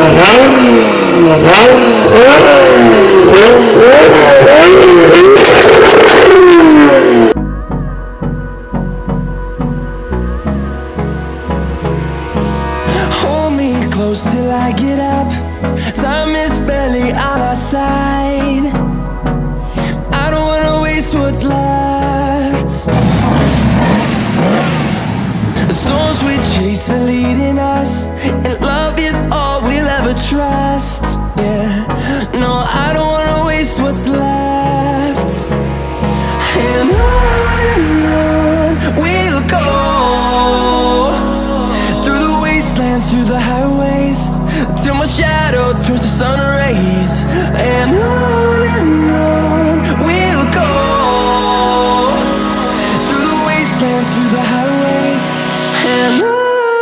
Hold me close till I get up. Time is barely on our side. I don't wanna waste what's left. The storms we chase are leading us, and love is all we'll ever trust. Yeah, no, I don't wanna waste what's left. And on we'll go, through the wastelands, through the highways, till my shadow turns to sun rays. And on we'll go, through the wastelands, through the highways, and on we'll go.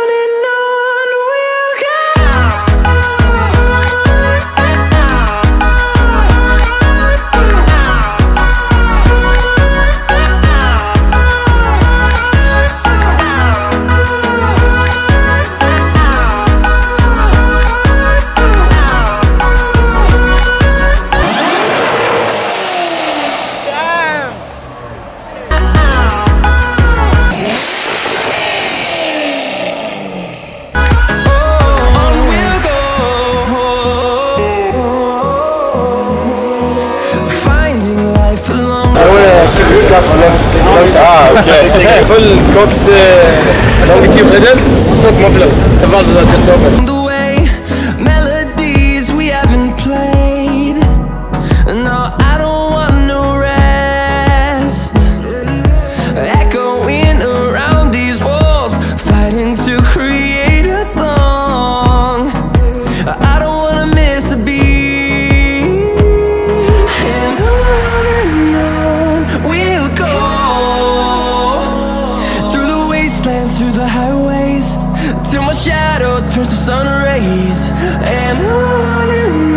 Okay. Full Cox long tube headed, stock mufflers. The valves are just open. The way melodies we haven't played. No, I don't want no rest. Echoing around these walls, fighting to create a song. I don't wanna miss a beat. And on we'll go, through the highways, till my shadow turns to sun rays. And on